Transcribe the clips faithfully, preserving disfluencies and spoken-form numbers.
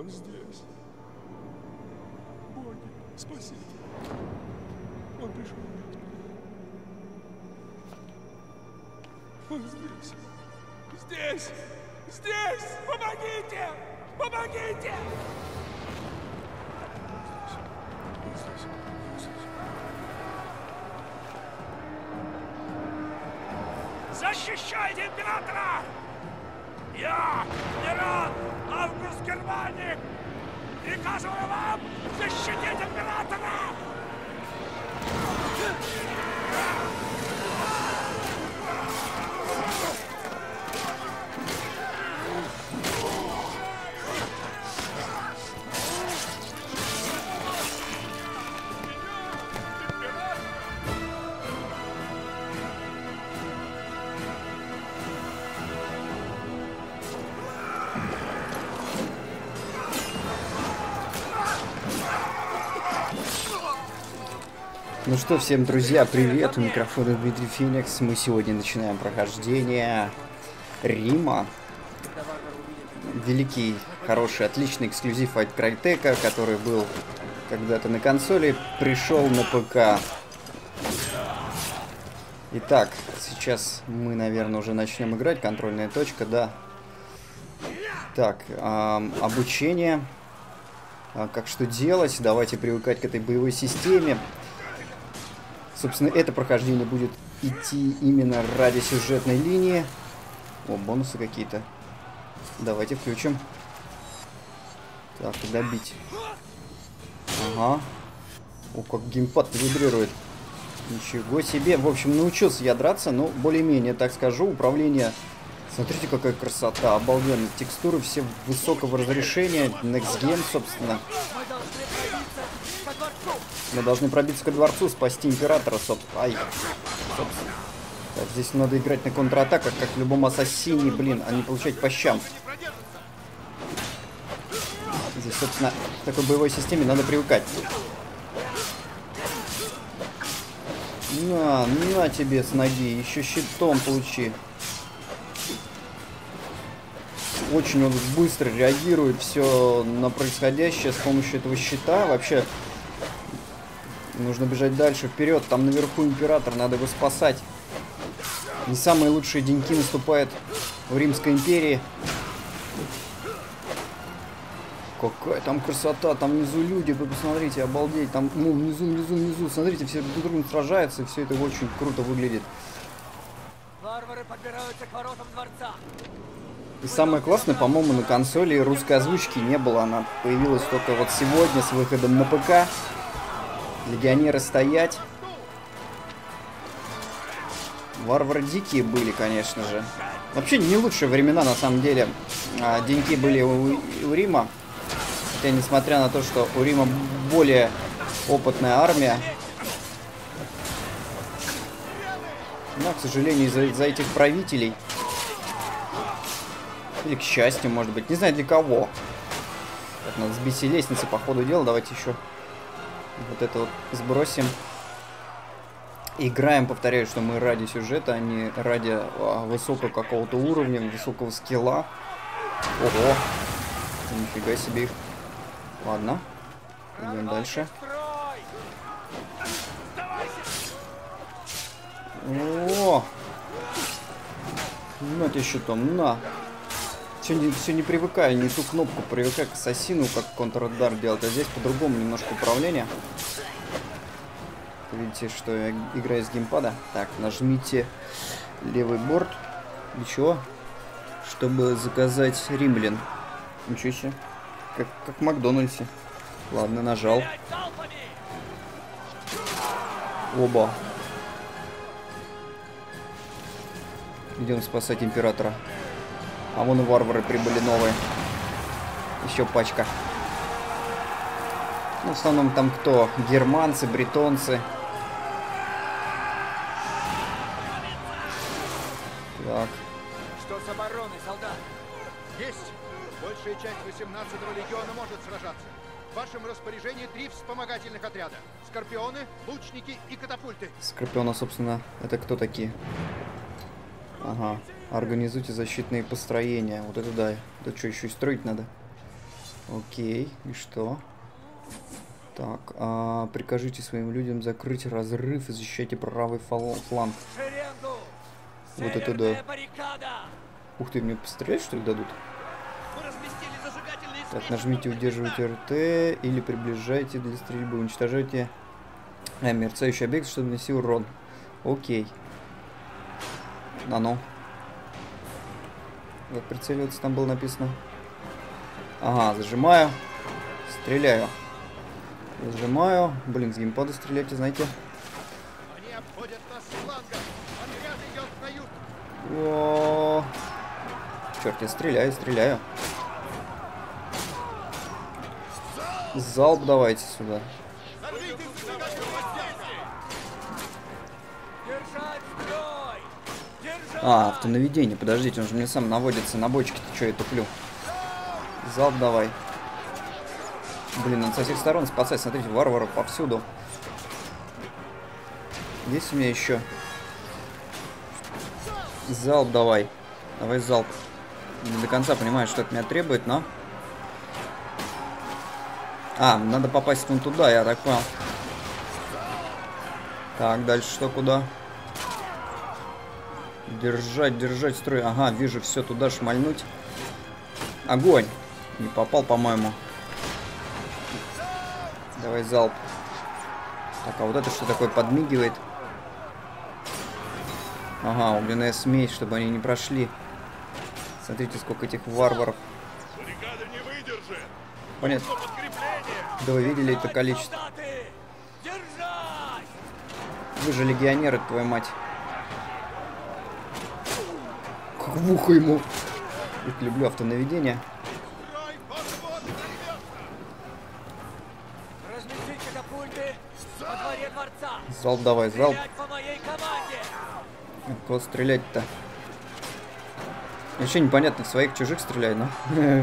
Он здесь. Боги, спасите. Он пришел. Он здесь. Здесь! Здесь! Помогите! Помогите! Он здесь. Он здесь. Он здесь. Защищайте императора! Я, Нерон, Август Германик, приказываю вам защитить императора! Ну что, всем, друзья, привет, у микрофона Дмитрий Феникс. Мы сегодня начинаем прохождение Рима. Великий, хороший, отличный эксклюзив от Crytek, который был когда-то на консоли, пришел на ПК. Итак, сейчас мы, наверное, уже начнем играть. Контрольная точка, да. Так, эм, обучение. А, как что делать? Давайте привыкать к этой боевой системе. Собственно, это прохождение будет идти именно ради сюжетной линии. О, бонусы какие-то. Давайте включим. Так, куда бить? Ага. О, как геймпад вибрирует. Ничего себе. В общем, научился я драться, но более-менее, так скажу. Управление... Смотрите, какая красота. Обалденно. Текстуры все высокого разрешения. Next Gen, собственно. Мы должны пробиться ко дворцу, спасти императора, собственно. Ай, собственно. Так, здесь надо играть на контратаках, как в любом ассасине, блин, а не получать по щам. Здесь, собственно, к такой боевой системе надо привыкать. На, на тебе с ноги, еще щитом получи. Очень он быстро реагирует все на происходящее с помощью этого щита. Вообще... Нужно бежать дальше, вперед. Там наверху император, надо его спасать. Не самые лучшие деньки наступают в Римской империи. Какая там красота, там внизу люди, вы посмотрите, обалдеть. Там, ну, внизу, внизу, внизу. Смотрите, все друг с другом сражаются, и все это очень круто выглядит. Варвары подбираются к воротам дворца. И самое классное, по-моему, на консоли русской озвучки не было. Она появилась только вот сегодня с выходом на ПК. Легионеры стоять. Варвары дикие были, конечно же. Вообще не лучшие времена, на самом деле. А, деньки были у, у Рима. Хотя, несмотря на то, что у Рима более опытная армия. Но, к сожалению, из-за из-за этих правителей. Или к счастью, может быть. Не знаю, для кого. Так, надо сбить все лестницы по ходу дела. Давайте еще... Вот это вот сбросим. Играем, повторяю, что мы ради сюжета, а не ради а, высокого какого-то уровня, высокого скилла. Ого! Нифига себе их. Ладно. Идем дальше. О! На тебе щитом, на! Все не, все не привыкаю, не ту кнопку привыкаю к ассасину, как контрудар делать, а здесь по-другому немножко управление. Видите, что я играю с геймпада. Так, нажмите левый борт. Для чего? Чтобы заказать римлян. Ничего себе. Как, как в Макдональдсе. Ладно, нажал. Оба. Идем спасать императора. А вон и варвары прибыли новые. Еще пачка. Ну, в основном там кто? Германцы, бретонцы. Так. Что с обороной, солдат? Есть! Большая часть восемнадцатого легиона может сражаться. В вашем распоряжении три вспомогательных отряда. Скорпионы, лучники и катапульты. Скорпионы, собственно, это кто такие? Ага. Организуйте защитные построения. Вот это да. Это что, еще и строить надо? Окей, и что? Так, а, прикажите своим людям закрыть разрыв и защищайте правый фланг. Шеренгу! Вот это да. Баррикада! Ух ты, мне пострелять, что ли, дадут? Мы разместили зажигательные Так, смеси нажмите вокруг удерживайте гнезда. эр тэ или приближайте для стрельбы. Уничтожайте а, мерцающий объект, чтобы нанести урон. Окей. На ну. Как прицеливаться там было написано? Ага, зажимаю. Стреляю. Зажимаю. Блин, с геймпада стреляйте, знаете. Они обходят нас с фланга. Отряд идет на юг. О, черт, я стреляю, стреляю. Залп давайте сюда. Держать строй! Держать! А, автонаведение, подождите, он же мне сам наводится на бочке-то, что я туплю. Залп давай. Блин, надо со всех сторон спасать, смотрите, варваров повсюду. Есть у меня еще? Залп давай. Давай залп. Не до конца понимаю, что от меня требует, но... А, надо попасть вон туда, я так понял. Так, дальше что, куда? Держать, держать строй. Ага, вижу, все, туда шмальнуть. Огонь. Не попал, по-моему. Давай залп. Так, а вот это что такое подмигивает? Ага, огненная смесь, чтобы они не прошли. Смотрите, сколько этих варваров. Бригада не выдержит! Понятно. Подкрепление! Да вы видели это количество? Солдаты! Держать! Вы же легионеры, твою мать. Как в ухо ему. Я люблю автонаведение. Строй, подвод, на место. Разместить катапульты во дворе дворца! Залп давай, залп. Стрелять по моей команде! Кого стрелять-то? Вообще непонятно, в своих чужих стреляй, но.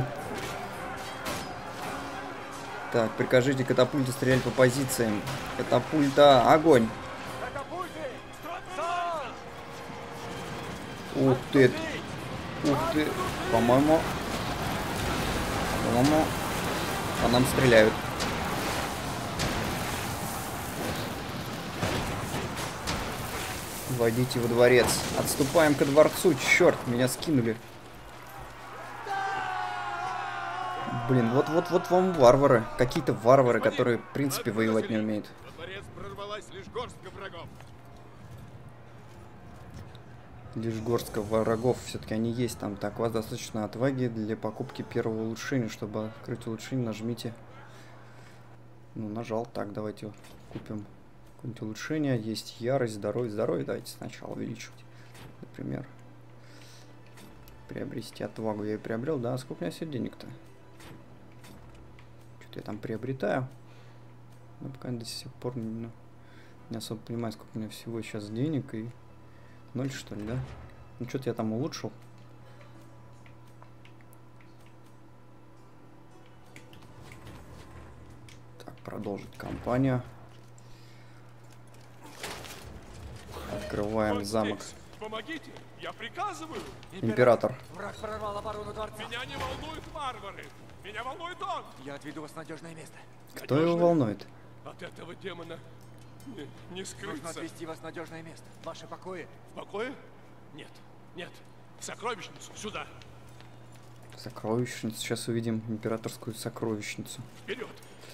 Так, прикажите катапульте стрелять по позициям. Катапульта, огонь. Катапульты! Строй! Ух ты, ух ты. По-моему, по-моему, по нам стреляют. Войдите во дворец. Отступаем ко дворцу. Черт, меня скинули. Блин, вот-вот-вот вам варвары. Какие-то варвары, которые, в принципе, воевать не умеют. Во дворец прорвалась лишь горстка врагов. Лишь горстка врагов. Все-таки они есть там. Так, у вас достаточно отваги для покупки первого улучшения. Чтобы открыть улучшение, нажмите. Ну, нажал. Так, давайте купим какое-нибудь улучшение. Есть ярость, здоровье. Здоровье давайте сначала увеличивать. Например. Приобрести отвагу. Я и приобрел, да? Сколько у меня сегодня денег-то? Что-то я там приобретаю. Но пока до сих пор не, не особо понимаю, сколько у меня всего сейчас денег. И ноль, что ли, да? Ну, что-то я там улучшил. Так, продолжить кампанию. Открываем Вот замок. здесь. Помогите! Я приказываю! Император. Враг прорвал оборону дворца. Меня не волнуют варвары! Меня волнует он! Я отведу вас в надежное место. Кто его Надежно? волнует? От этого демона не, не Нужно скрыться. отвезти вас в надежное место. Ваши покои. В покое? Нет, нет. В сокровищницу, сюда. Сокровищницу. Сейчас увидим императорскую сокровищницу. Вперед!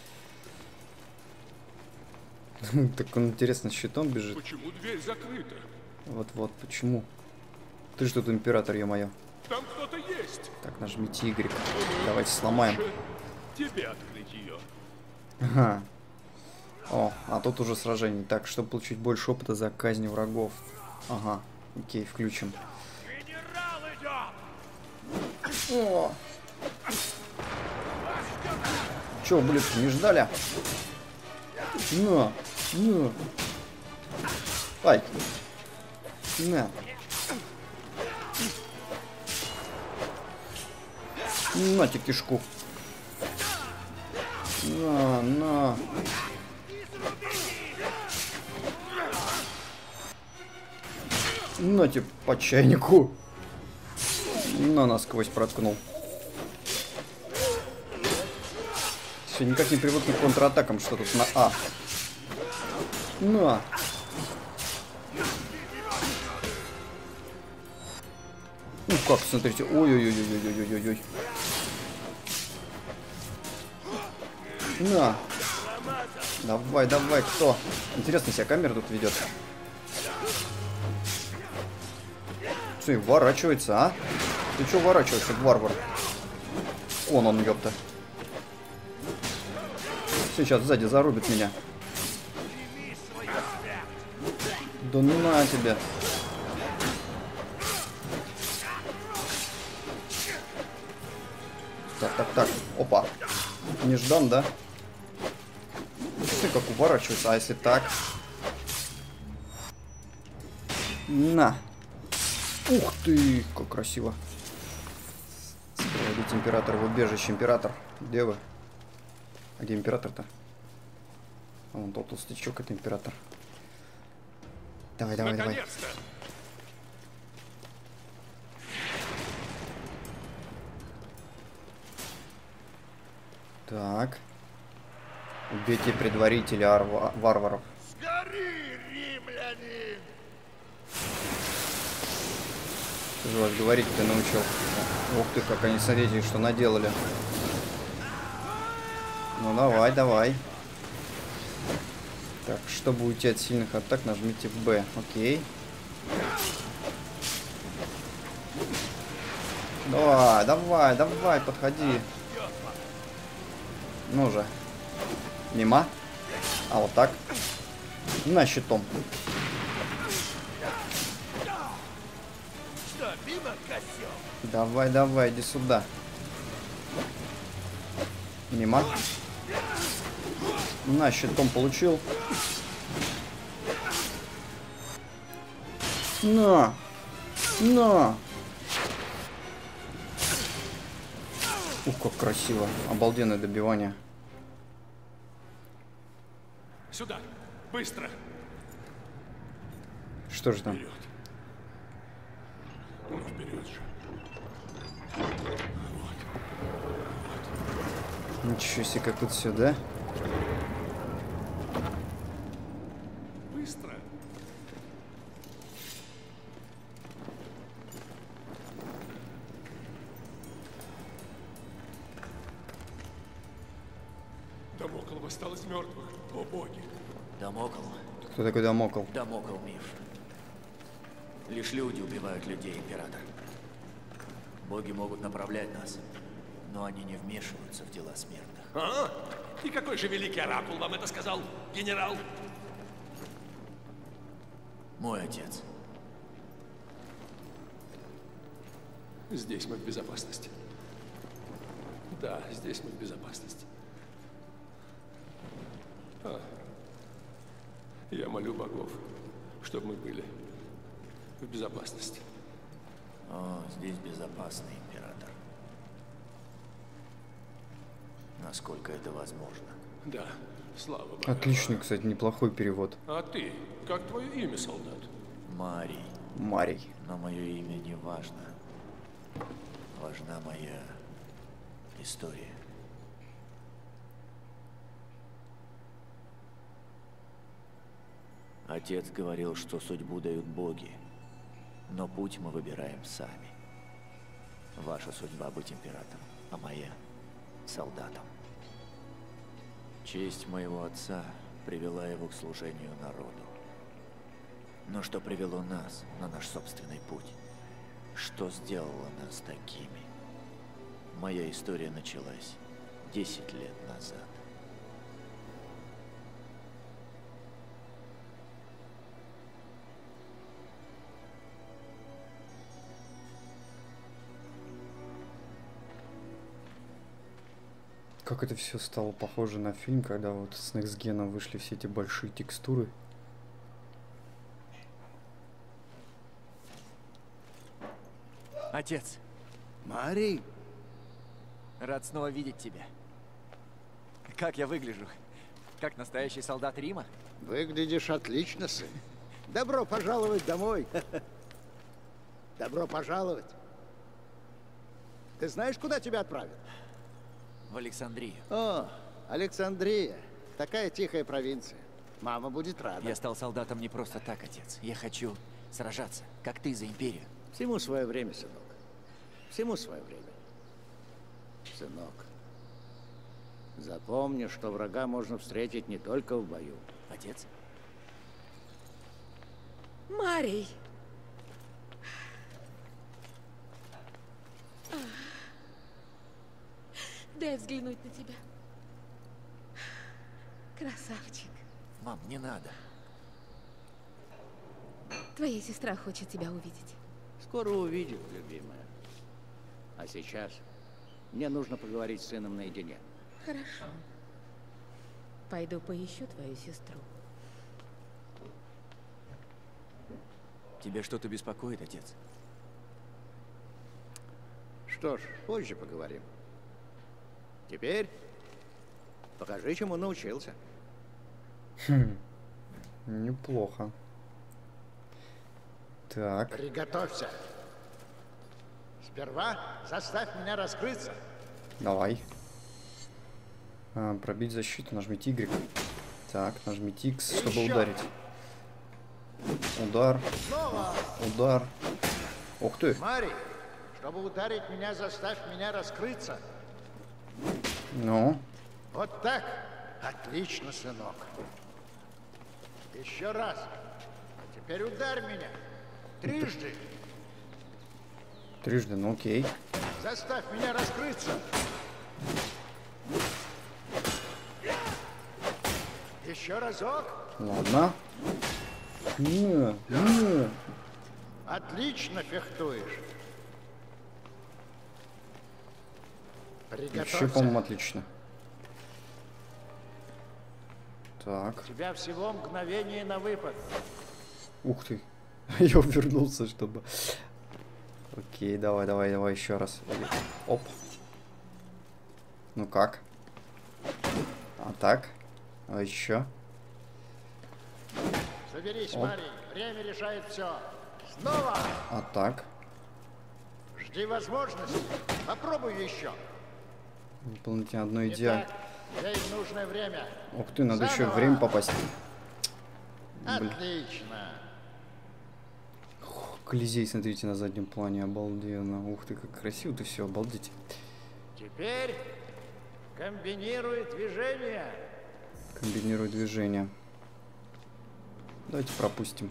Так он, интересно, с щитом бежит. Почему дверь закрыта? Вот-вот, почему? Ты же тут император, ё-моё. Там кто-то есть. Так, нажмите Y. Давайте сломаем. Лучше тебе открыть ее. Ага. О, а тут уже сражение. Так, чтобы получить больше опыта за казнь врагов. Ага, окей, включим. Генерал идет! О! Чё, блин, не ждали? На, на. Ай. На. На тебе кишку. На, на. На тебе по чайнику. На, насквозь проткнул. Все, никак не привыкну к контратакам, что тут на А. На. Ну как, смотрите. Ой-ой-ой-ой-ой-ой-ой-ой. На. Давай, давай, кто? Интересно, себя камера тут ведет. Что, и ворачивается, а? Ты что ворачиваешься, варвар? Конан, ёпта. Сейчас сзади зарубит меня. Да ну на тебя. Так, так, так. Опа. Неждан, да? Ты как уворачивается, а если так? На. Ух ты, как красиво. Проводить императора в убежище. Император, где вы? А где император-то? А вон тот толстячок, это император. Давай, давай, давай. Так. Убейте предварителя варваров. Сгори, римляне! Что же вас говорить-то научил? Ух ты, как они, смотрите, что наделали. Ну давай, давай. Так, чтобы уйти от сильных атак, нажмите Б. Окей. Давай, давай, давай, подходи. Ну же. Мимо. А вот так. На щитом. Давай, давай, иди сюда. Мимо. На, щитом получил. На. На. Ух, как красиво. Обалденное добивание. Сюда. Быстро. Что же там? Вперед. Ну, вперед же. Вот. Ничего себе, как тут все, да? Быстро. Дамокл восстал из мертвых. О боги. Дамокл. Кто такой Дамокл? Дамокл миф. Лишь люди убивают людей, император. Боги могут направлять нас, но они не вмешиваются в дела смертных. А? И какой же великий оракул вам это сказал, генерал? Мой отец. Здесь мы в безопасности. Да, здесь мы в безопасности. А. Я молю богов, чтобы мы были в безопасности. О, здесь безопасно, император. Насколько это возможно. Да, слава богу. Отличный, кстати, неплохой перевод. А ты? Как твое имя, солдат? Марий. Марий. Но мое имя не важно. Важна моя история. Отец говорил, что судьбу дают боги, но путь мы выбираем сами. Ваша судьба быть императором, а моя — солдатом. Честь моего отца привела его к служению народу. Но что привело нас на наш собственный путь? Что сделало нас такими? Моя история началась десять лет назад. Как это все стало похоже на фильм, когда вот с Next Gen вышли все эти большие текстуры. Отец, Марий, рад снова видеть тебя. Как я выгляжу? Как настоящий солдат Рима? выглядишь отлично, сын. Добро пожаловать домой. Добро пожаловать. Ты знаешь, куда тебя отправят? В Александрию. О, Александрия. Такая тихая провинция. Мама будет рада. Я стал солдатом не просто так, отец. Я хочу сражаться, как ты, за империю. Всему свое время, сынок. Всему свое время. Сынок, запомни, что врага можно встретить не только в бою. Отец? Марий! Дай взглянуть на тебя. Красавчик. Мам, не надо. Твоя сестра хочет тебя увидеть. Скоро увидит, любимая. А сейчас мне нужно поговорить с сыном наедине. Хорошо. Пойду поищу твою сестру. Тебя что-то беспокоит, отец? Что ж, позже поговорим. Теперь покажи, чему научился. Хм. Неплохо. Так. Приготовься. Сперва заставь меня раскрыться. Давай. А, пробить защиту. Нажмите Y. Так, нажмите X, чтобы еще. ударить. Удар. Снова. Удар. Ух ты. Мари, чтобы ударить меня, заставь меня раскрыться. Ну. Вот так? Отлично, сынок. Еще раз. А теперь ударь меня. Трижды. Трижды, ну окей. Заставь меня раскрыться. Еще разок. Ладно. Не, не. Отлично фехтуешь. Приготовься. Вообще, по-моему, отлично. Так. У тебя всего мгновение на выпад. Ух ты. Я увернулся, чтобы... Окей, давай, давай, давай еще раз. Оп. Ну как? А так? А еще? Соберись, Оп. Марий. Время решает все. Снова. А так? Жди возможности. Попробуй еще. Выполните одно идеально. Итак, ей нужное время. Ух ты, надо еще Заново. время попасть. Отлично. Колизей, смотрите, на заднем плане, обалденно. Ух ты, как красиво-то все, обалдеть. Теперь комбинируй движение. Комбинирую движения. Давайте пропустим.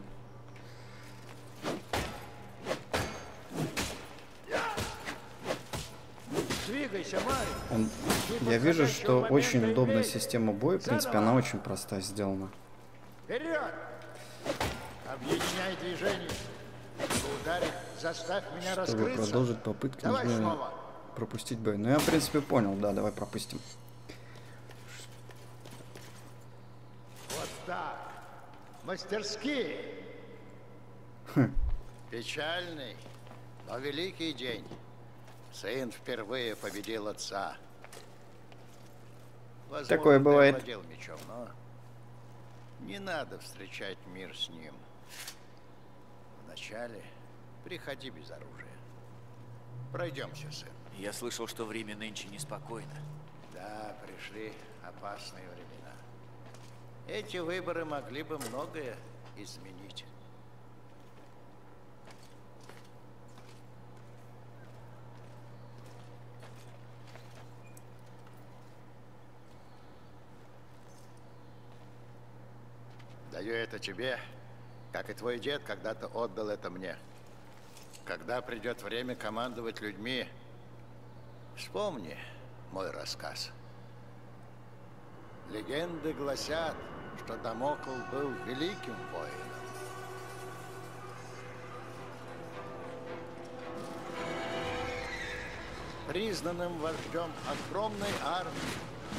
Двигайся, Марий. Он... Я вижу, что очень удобная система боя. В принципе, она очень простая сделана. Вперед! Объединяй движение. Ударь, заставь меня Чтобы раскрыться. продолжить попытку Давай нужно снова. пропустить бой. Ну, я, в принципе, понял. Да, давай пропустим. Вот так. Мастерски. Хм. Печальный, но великий день. Сын впервые победил отца. Возможно, Такое ты бывает. владел мечом, но не надо встречать мир с ним. Вначале приходи без оружия. Пройдемся, сын. Я слышал, что время нынче неспокойно. Да, пришли опасные времена. Эти выборы могли бы многое изменить. Даю это тебе, как и твой дед когда-то отдал это мне. Когда придет время командовать людьми, вспомни мой рассказ. Легенды гласят, что Дамокл был великим воином. Признанным вождем огромной армии.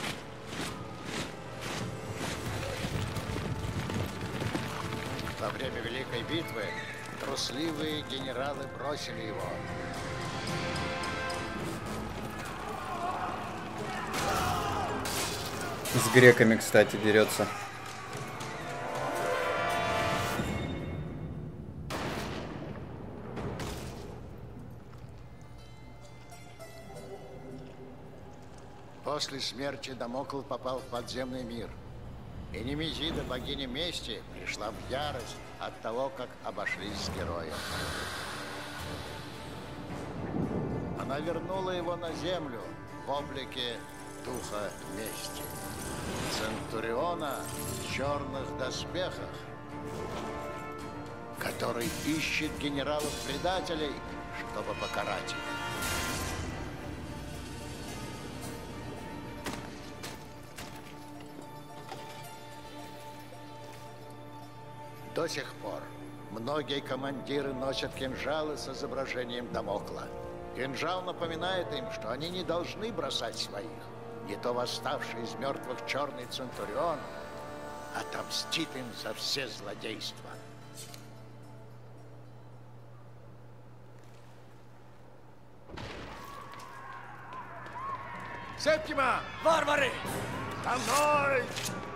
Во время Великой битвы трусливые генералы бросили его. С греками, кстати, дерется. После смерти Дамокл попал в подземный мир. И Немезида, богиня мести, пришла в ярость от того, как обошлись с героем. Она вернула его на землю в облике духа мести. Центуриона в черных доспехах, который ищет генералов-предателей, чтобы покарать их. До сих пор многие командиры носят кинжалы с изображением Дамокла. Кинжал напоминает им, что они не должны бросать своих. Не то восставший из мертвых черный Центурион отомстит им за все злодейства. Септима! Варвары! За мной!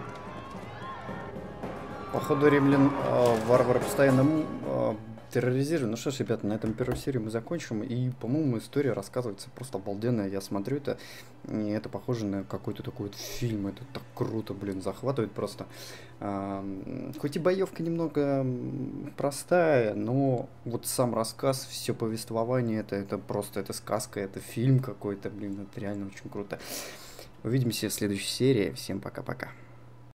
Походу, римлян э, варвары постоянно э, терроризируют. Ну что ж, ребята, на этом первую серию мы закончим. И, по-моему, история рассказывается просто обалденная. Я смотрю это, и это похоже на какой-то такой вот фильм. Это так круто, блин, захватывает просто. Э, хоть и боевка немного простая, но вот сам рассказ, все повествование, это, это просто, это сказка, это фильм какой-то, блин, это реально очень круто. Увидимся в следующей серии. Всем пока-пока.